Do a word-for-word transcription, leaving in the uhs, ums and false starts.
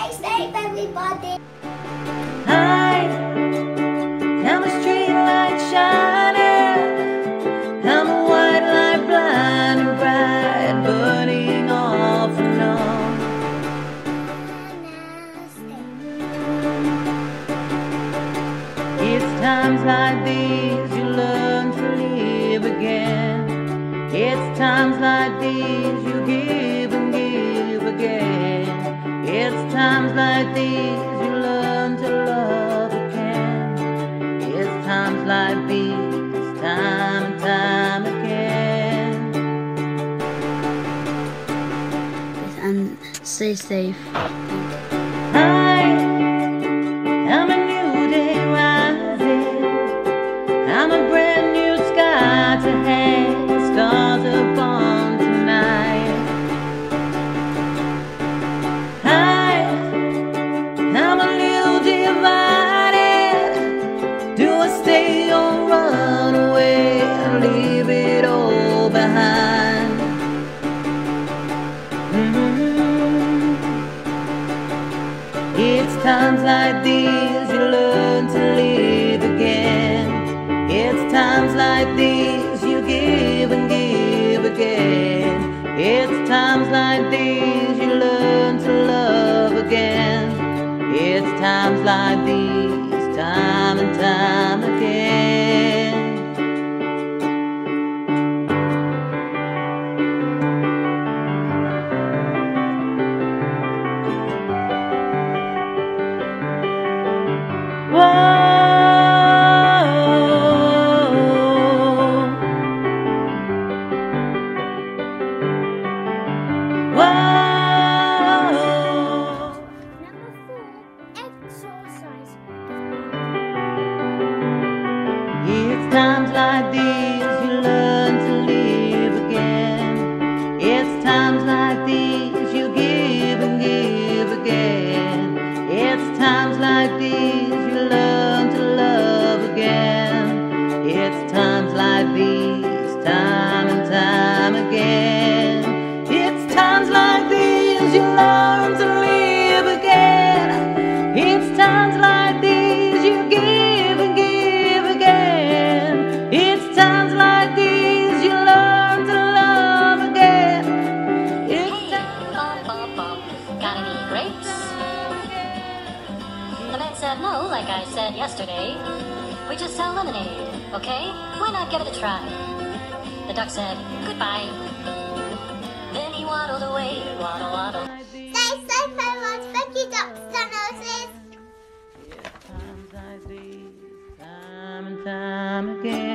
Stay safe, everybody. Hi, I'm a street light shining. I'm a white light blinding bright, burning off and on. It's times like these you learn to live again. It's times like these you give and give again. It's times like these you learn to love again. It's times like these, time and time again. And stay safe. Hi, I'm a new day rising. I'm a brand new sky to hang the stars upon tonight. Hi, I'm a little divided. Do I stay or run away and leave it all behind? Mm-hmm. It's times like these you learn to live again. It's times like these you give and give again. It's times like these you learn to love again. It's times like these, time and time again. Whoa. It's times like these you learn to live again. It's times like these you give and give again. It's times like these you learn to love again. It's times like these, time and time again. It's times like these you learn to live again. It's times like these you give and give again. It's times like these you learn to love again. It's Hey, bum, bum, bum. Got any grapes? The man said no, like I said yesterday. We just sell lemonade, okay? Why not give it a try? The duck said goodbye. Then he waddled away, waddle, waddle. Stay safe, everyone. Thank you, Doctor Nurses. times like these, time and time again.